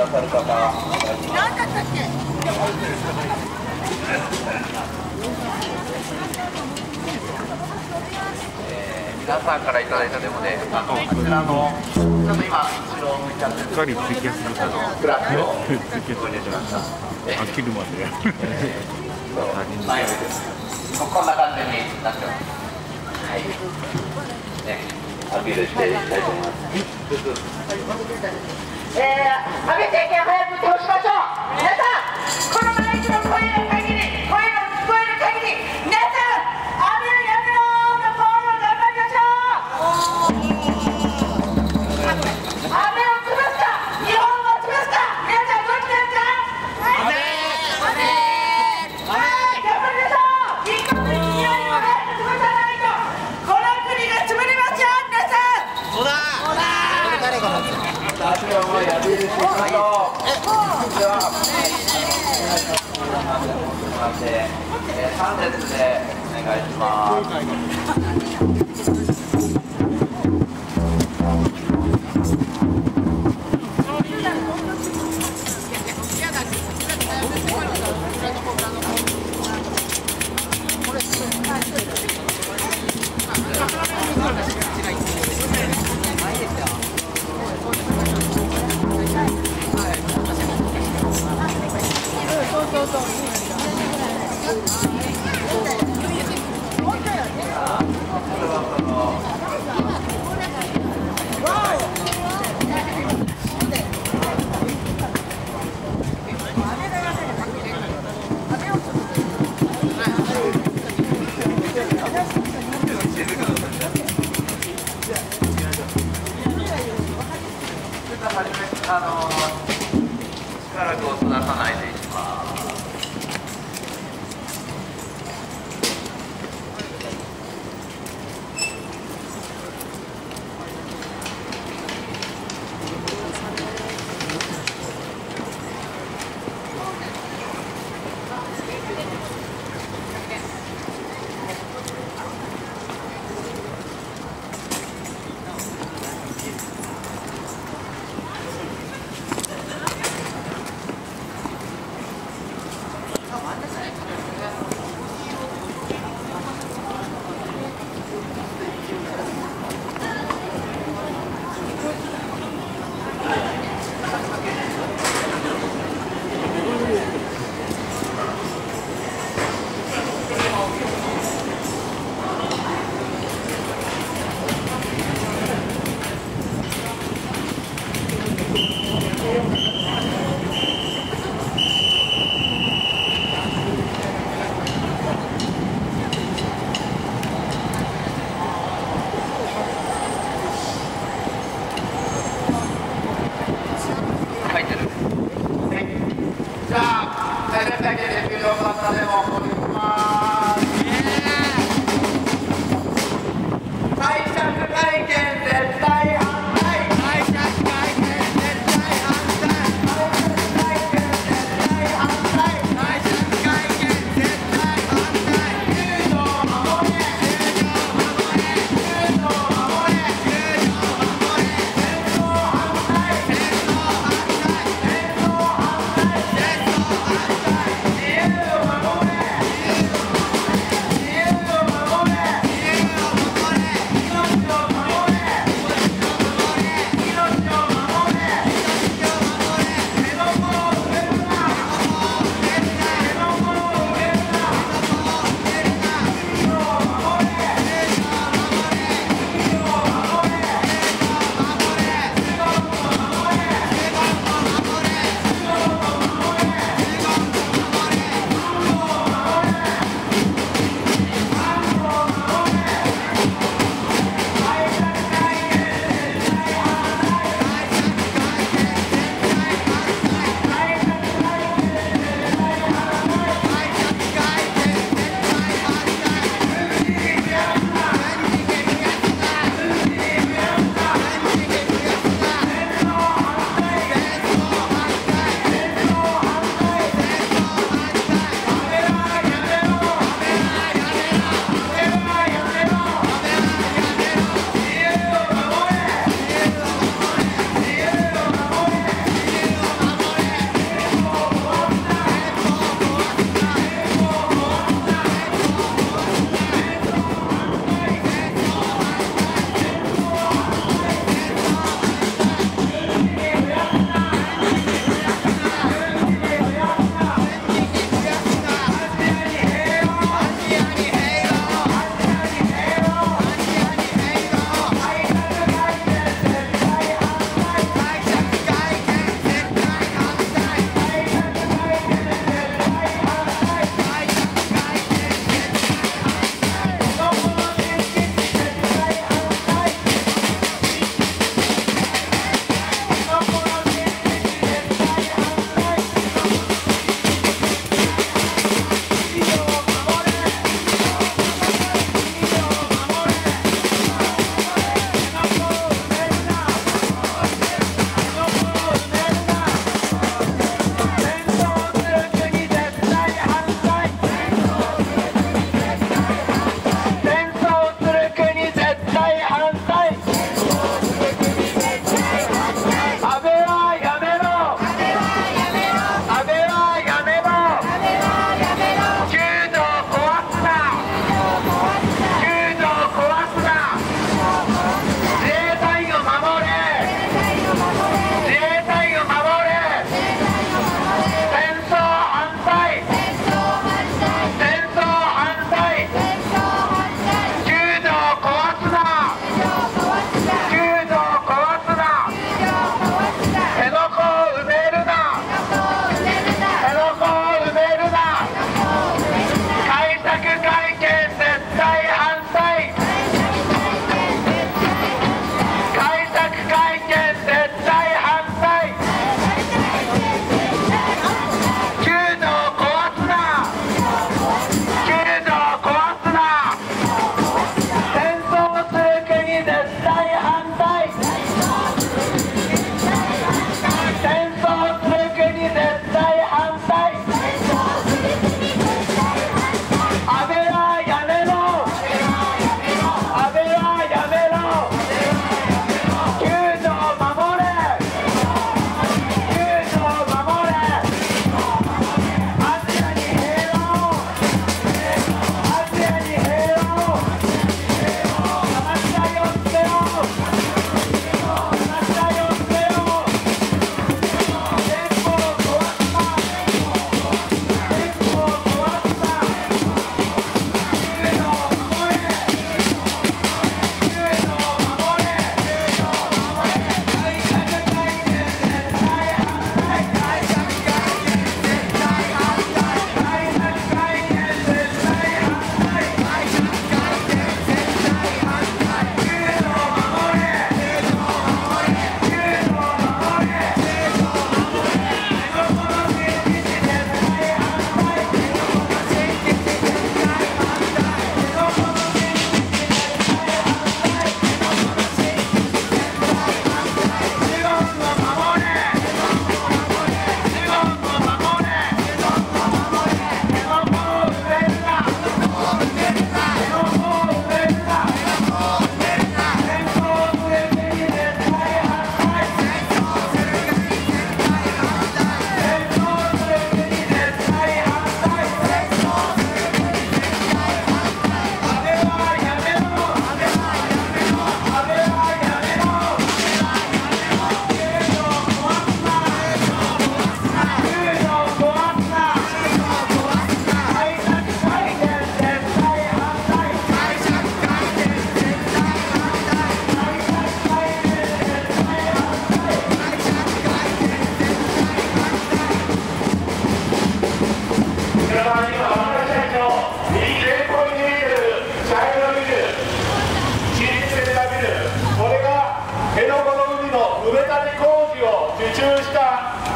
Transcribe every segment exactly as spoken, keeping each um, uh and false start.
ださる方、お願いします。えー、皆さんからいただいたデモで、あのこちらのちょっと今後ろ向いちゃってるクラッシュを入れてました。飽きるまで。前です。こんな感じになってます。はい。ね、アピールしていきたいと思います。 えー、安倍政権早く倒しましょう。皆さん、このマイクの声の限り、声の聞こえる限り、皆さん、安倍をやめろの声を頑張りましょう。安倍を潰すか、日本を潰すか、皆さんどっちですか。安倍、安倍、はい、頑張りましょう。一刻一秒にも早く潰さないと、この国が潰れますよ、皆さん。そうだ。そうだ。誰が勝つ。さん列でお願いします。あのしばらく音出さないでいきます。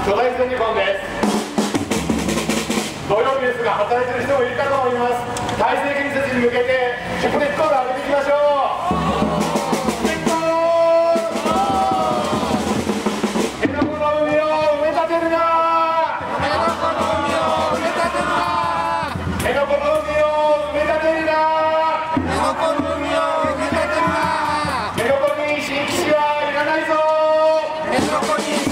巨大戦時コンです。土曜日ですが働いている人もいるかと思います。体制建設に向けて直接コールを上げていきましょう。辺野古の海を埋め立てるな。辺野古の海を埋め立てるな。辺野古の海を埋め立てるな。辺野古の海を埋め立てるな。辺野古に新基地はいらないぞ。辺野古に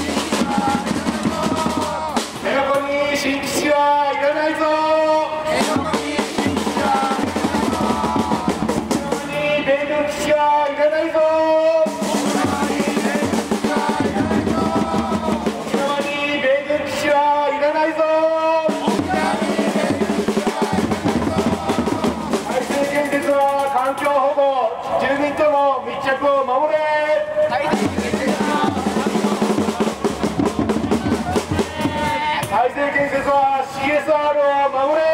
辺野古に新基地はいらないぞ。辺野古に新基地はいらないぞ。沖縄に米軍基地はいらないぞ。沖縄に米軍基地はいらないぞ。改正建設は環境保護、住民との密着を守れ。再生建設は シーエスアール を守れ。